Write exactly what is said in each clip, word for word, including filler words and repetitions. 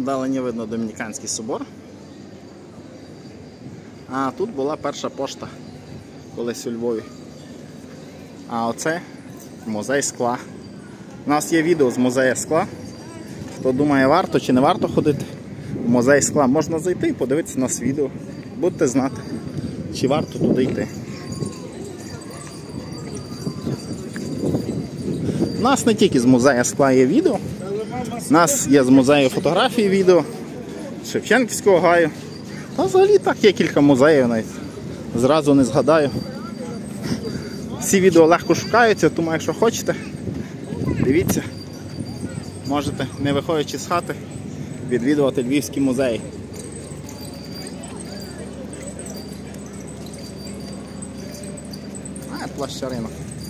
Вдалині видно Домініканський собор. А тут була перша пошта колись у Львові. А оце музей скла. У нас є відео з музею скла. Хто думає, варто чи не варто ходити в музей скла, можна зайти і подивитися на це відео. Будете знати, чи варто туди йти. У нас не тільки з музею скла є відео. У нас є з музею фотографії відео, Шевченківського гаю. Та взагалі так є кілька музеїв, навіть зразу не згадаю. Всі відео легко шукаються, тому якщо хочете, дивіться. Можете, не виходячи з хати, відвідувати Львівські музеї. А, площа ринок.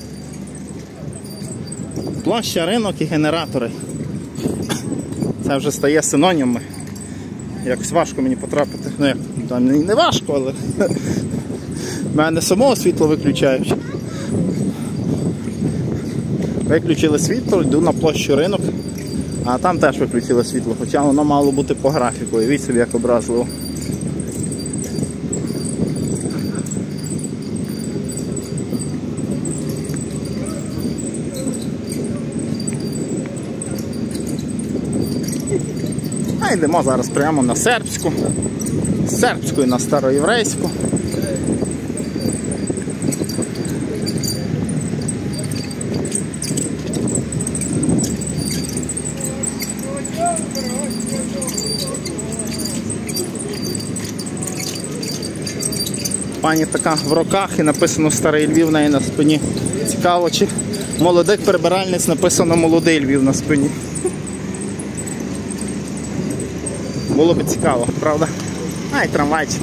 Площа ринок і генератори. Це вже стає синонімами. Якось важко мені потрапити. Ну як, там не важко, але в мене самого світло виключають. Виключили світло, йду на площу ринок, а там теж виключили світло, хоча воно мало бути по графіку. Уявіть собі, як образливо. А йдемо зараз прямо на Сербську, з Сербської на Староєврейську. Пані така в роках і написано Старий Львів в неї на спині. Цікаво, чи молодих прибиральниць написано Молодий Львів на спині. Було б цікаво, правда? Ай, трамвайчик.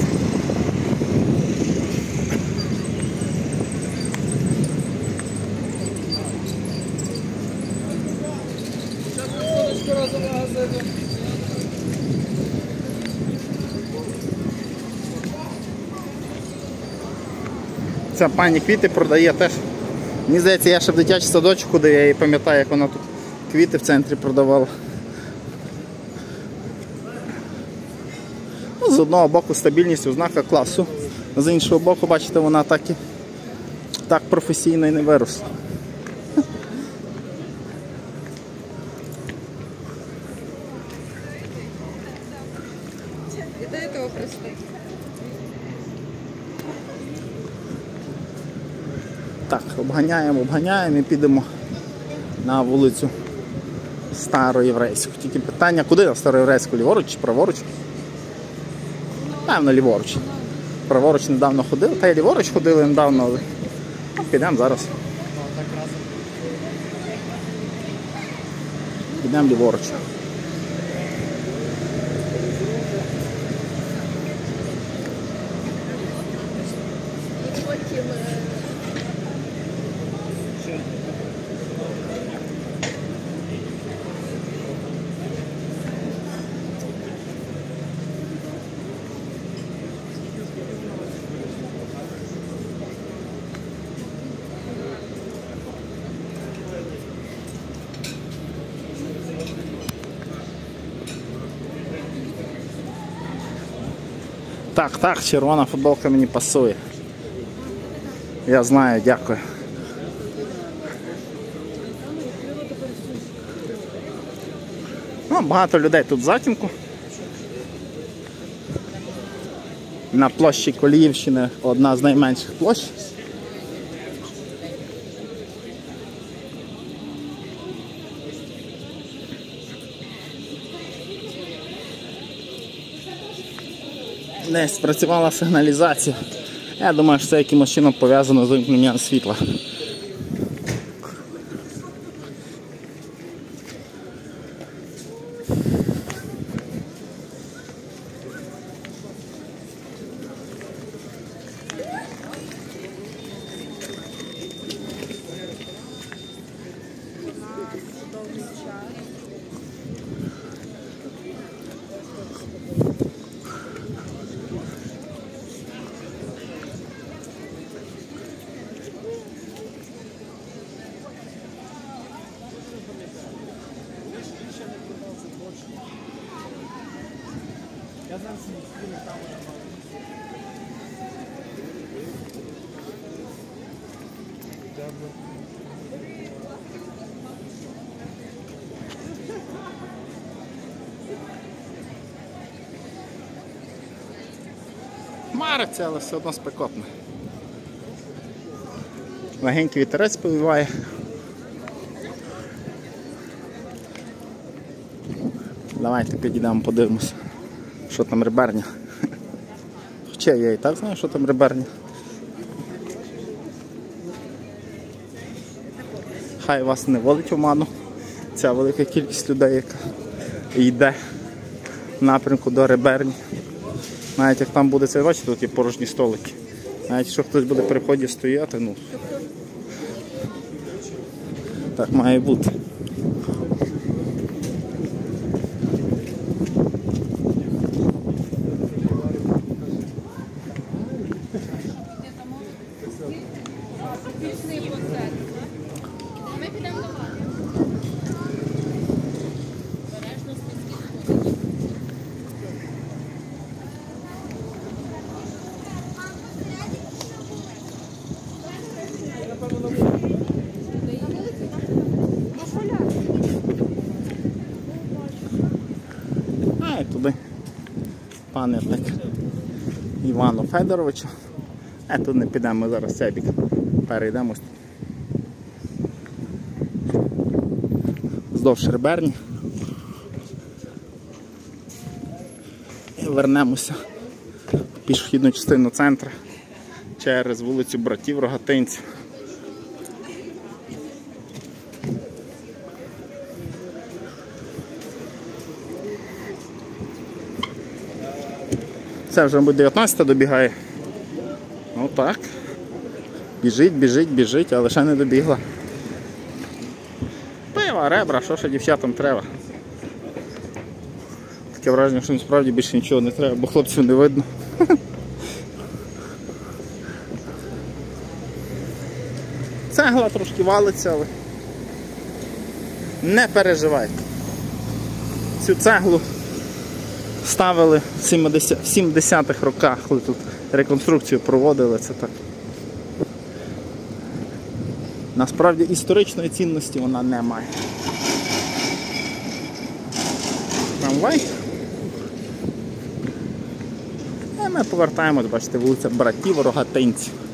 Ця пані квіти продає теж. Мені здається, я ще в дитячий садочок ходив, я її пам'ятаю, як вона тут квіти в центрі продавала. Ну, з одного боку стабільність, ознака класу, з іншого боку, бачите, вона так і так професійно і не виросла. І до цього прийшли. Так, обганяємо, обганяємо і підемо на вулицю Староєврейську. Тільки питання, куди на Староєврейську? Ліворуч чи праворуч? Певно, ліворуч. Праворуч недавно ходили, та й ліворуч ходили недавно, але ну, підемо зараз. Підемо ліворуч. Так, так, червона футболка мені пасує. Я знаю, дякую. Ну, багато людей тут в затінку. На площі Коліївщини одна з найменших площ. Десь спрацювала сигналізація. Я думаю, що це якимось чином пов'язано з вимкненням світла. Мариться, але все одно спекотно. Легенький вітерець повіває. Давайте підійдемо, подивимося, що там реберня. Хоча я і так знаю, що там реберня. Хай вас не водить в оману ця велика кількість людей, яка йде в напрямку до реберні. Навіть як там буде це, бачите, тут є порожні столики. Навіть якщо хтось буде при вході стояти, ну так має бути. Ми підемо до вас. А і туди пам'ятник Івану Федоровичу. А тут не підемо, ми зараз цей бік перейдемо вздовж реберні і вернемося в пішохідну частину центру через вулицю Братів Рогатинців. Це вже, мабуть, дев'ятнадцята добігає. Ну так. Біжить, біжить, біжить, але ще не добігла. Пива, ребра, що ще дівчатам треба. Таке враження, що насправді більше нічого не треба, бо хлопців не видно. Цегла трошки валиться, але не переживайте. Цю цеглу ставили в сімдесятих роках, коли тут реконструкцію проводили, це так. Насправді історичної цінності вона не має. Трамвай. І ми повертаємось, бачите, вулиця Братів Рогатинців.